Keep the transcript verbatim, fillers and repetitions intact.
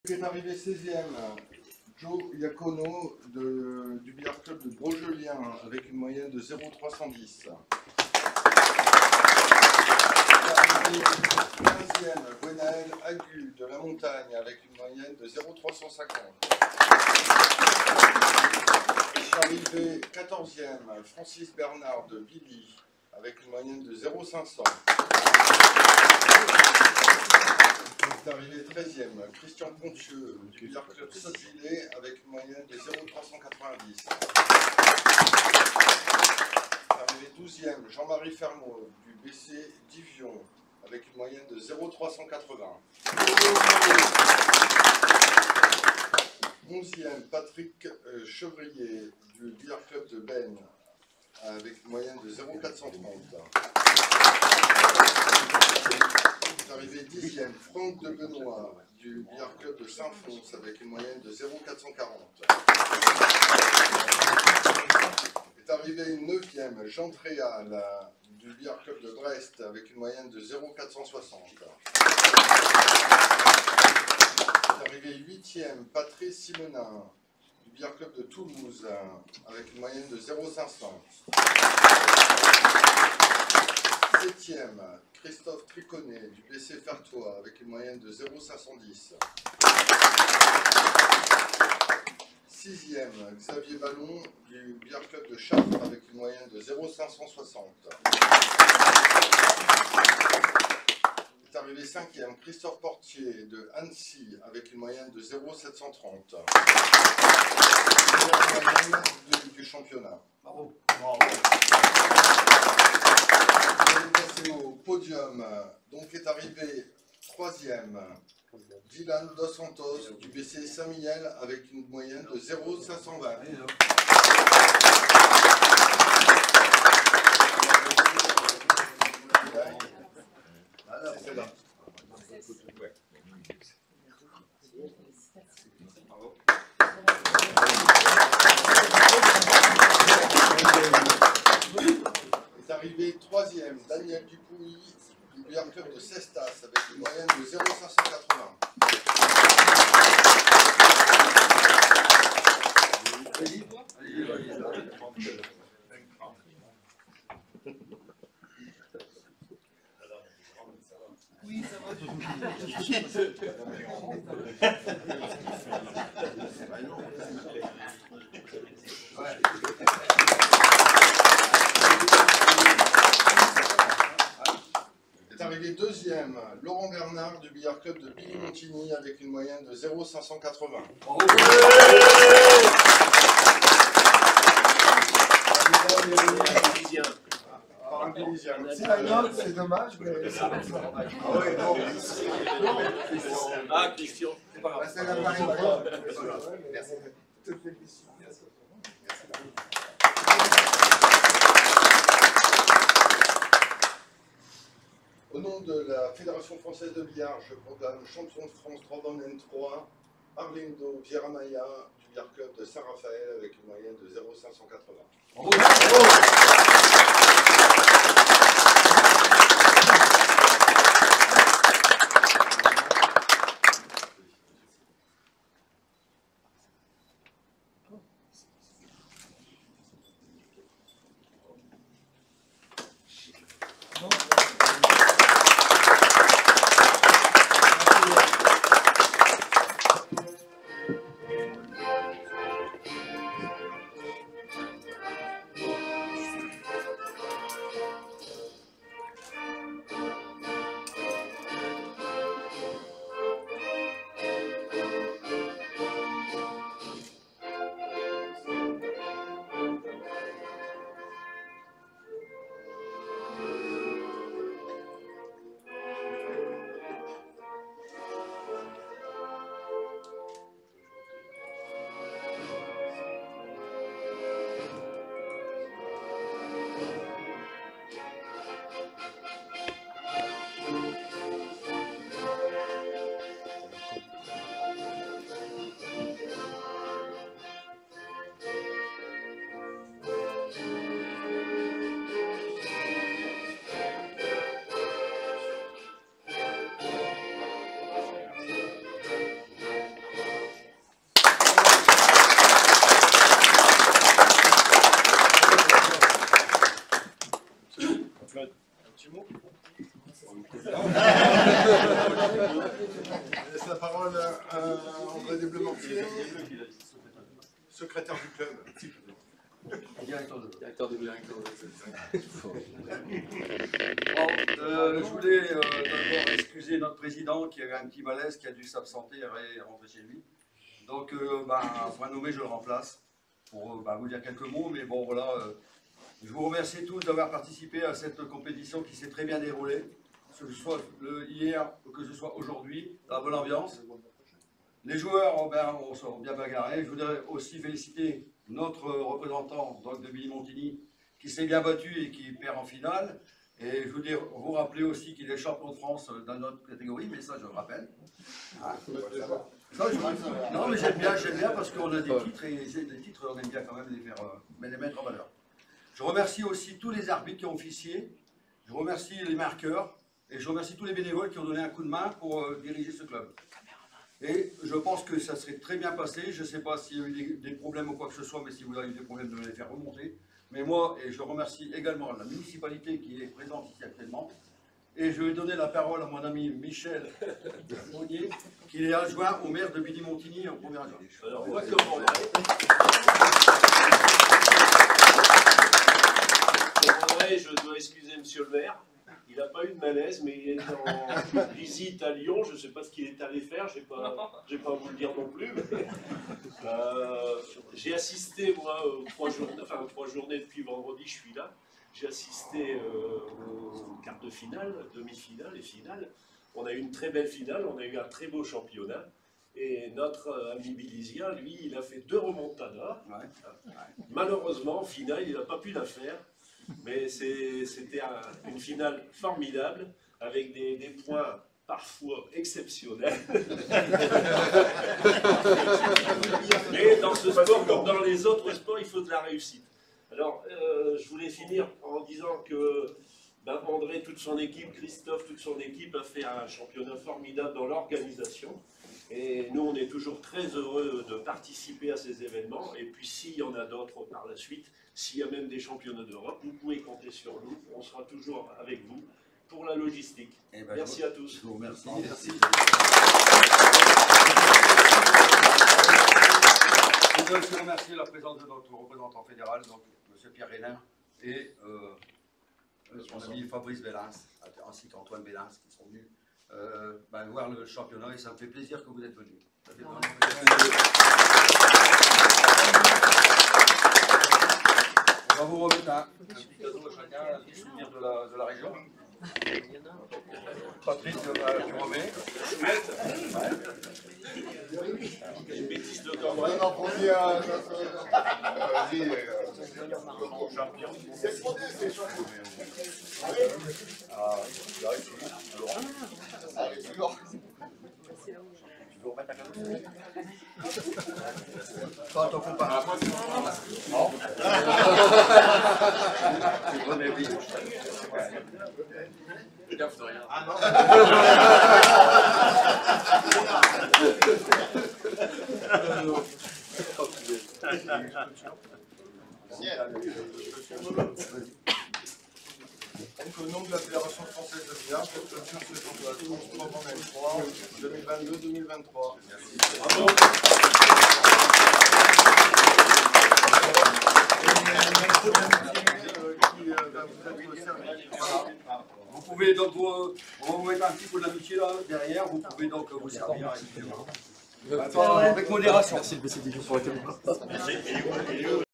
Qui est arrivé seizième, Joe Iacono de, du billard club de Brogelien avec une moyenne de zéro virgule trois cent dix. quinzième, Gwenaël Agu de la Montagne avec une moyenne de zéro virgule trois cent cinquante. Arrivé quatorzième, Francis Bernard de Billy avec une moyenne de zéro virgule cinq cents. C'est arrivé treizième, Christian Pontieux du billard club Sosilé avec une moyenne de zéro virgule trois cent quatre-vingt-dix. Arrivé douzième, Jean-Marie Fermot du B C Divion avec une moyenne de zéro virgule trois cent quatre-vingts. onzième, Patrick euh, Chevrier du billard club de Ben avec une moyenne de zéro virgule quatre cent trente. Arrivé dixième, Franck de Benoît du billard club de Saint-Fons avec une moyenne de zéro virgule quatre cent quarante. Est arrivé neuvième, Jean Tréal du billard club de Brest avec une moyenne de zéro virgule quatre cent soixante. Est arrivé huitième, Patrice Simonin du billard club de Toulouse avec une moyenne de zéro virgule cinq cents. septième, Christophe Triconnet du B C Fertois avec une moyenne de zéro virgule cinq cent dix. sixième, Xavier Ballon du billard club de Chartres avec une moyenne de zéro virgule cinq cent soixante. Est arrivé cinquième, Christophe Portier de Annecy avec une moyenne de zéro virgule sept cent trente. Moyenne du, du championnat. Bravo. Bravo. Au podium, donc est arrivé troisième, Dylan Dos Santos du B C Saint-Mihiel avec une moyenne de zéro virgule cinq cent vingt. Est arrivé troisième, Daniel Dupouy du billard club de Cestas avec une moyenne de zéro virgule cinq cent quatre-vingts. Oui, ça va. Est arrivé deuxième, Laurent Bernard du billard club de Billy-Montigny avec une moyenne de zéro virgule cinq cent quatre-vingts. C'est la note, c'est dommage, mais... Ah ouais, non. Ah, Christian. C'est pas grave. C'est la Paris. Merci. Au nom de la Fédération française de billard, je proclame champion de France trois vingt N trois, Arlindo Vieramaya du billard club de Saint-Raphaël avec une moyenne de zéro virgule cinq cent quatre-vingts. euh, euh, André Desbleus-Mortier, secrétaire du club. Directeur de Directeur de directeur. Bon, euh, je voulais euh, d'abord excuser notre président qui a eu un petit malaise, qui a dû s'absenter et rentrer chez lui. Donc, euh, bah, point nommé, je le remplace pour euh, bah, vous dire quelques mots. Mais bon, voilà, euh, je vous remercie tous d'avoir participé à cette compétition qui s'est très bien déroulée, que ce soit le, hier ou que ce soit aujourd'hui, dans la bonne ambiance. Les joueurs oh, ben, on s'est bien bagarrés. Je voudrais aussi féliciter notre représentant donc, de Billy-Montigny qui s'est bien battu et qui perd en finale. Et je veux dire, vous rappeler aussi qu'il est champion de France dans notre catégorie, mais ça je le rappelle. Hein, ça, je, non mais j'aime bien, j'aime bien parce qu'on a des titres et les titres on aime bien quand même les, faire, euh, les mettre en valeur. Je remercie aussi tous les arbitres qui ont officié, je remercie les marqueurs et je remercie tous les bénévoles qui ont donné un coup de main pour euh, diriger ce club. Et je pense que ça serait très bien passé. Je ne sais pas s'il y a eu des, des problèmes ou quoi que ce soit, mais si vous avez eu des problèmes, de me les faire remonter. Mais moi, et je remercie également la municipalité qui est présente ici actuellement. Et je vais donner la parole à mon ami Michel Monnier, qui est adjoint au maire de Billy-Montigny en premier adjoint. Alors, moi, comment je dois excuser monsieur le maire. Il n'a pas eu de malaise, mais il est en visite à Lyon. Je ne sais pas ce qu'il est allé faire, je n'ai pas, j'ai pas à vous le dire non plus. Euh, j'ai assisté, moi, aux trois journées, enfin, aux trois journées depuis vendredi, je suis là. J'ai assisté euh, aux quarts de finale, demi-finale et finale. On a eu une très belle finale, on a eu un très beau championnat. Et notre ami Bilisien, lui, il a fait deux remontadas. Ouais, ouais. Malheureusement, en finale, il n'a pas pu la faire. Mais c'était un, une finale formidable, avec des, des points parfois exceptionnels. Mais dans ce sport, comme dans les autres sports, il faut de la réussite. Alors, euh, je voulais finir en disant que ben, André, toute son équipe, Christophe, toute son équipe a fait un championnat formidable dans l'organisation. Et nous, on est toujours très heureux de participer à ces événements. Et puis, s'il y en a d'autres par la suite, s'il y a même des championnats d'Europe, vous pouvez compter sur nous. On sera toujours avec vous pour la logistique. Eh ben, merci je, à tous. Je vous remercie. Merci. Je voudrais aussi remercier la présence de notre représentant fédéral, donc M. Pierre Rénin, et euh, son ami Fabrice Bélance, ainsi qu'Antoine Bélance, qui sont venus Euh, ben, voir le championnat et ça me fait plaisir que vous êtes venus. Ça fait vraiment plaisir. On va vous remettre un, un petit cadeau à chacun, un petit souvenir de la, de la région. Patrick, tu remets. Une bêtise de Cambrai. On en prend bien. Vas-y. Champion. C'est ce qu'on dit, c'est champion. Ah, là, ici. Allez, toujours. Tu veux remettre un cadeau? Toi, t'en fous pas. Non. C'est bon, oui. Gaffe de rien. Ah non. Donc, au nom de la Fédération française de billard, je te tire ce championnat de France trois en L trois deux mille vingt-deux deux mille vingt-trois. Merci. Bravo. Vous pouvez donc vous, on va vous mettre un petit peu d'amitié là derrière, vous pouvez donc vous servir avec modération. Merci le P C D pour la caméra.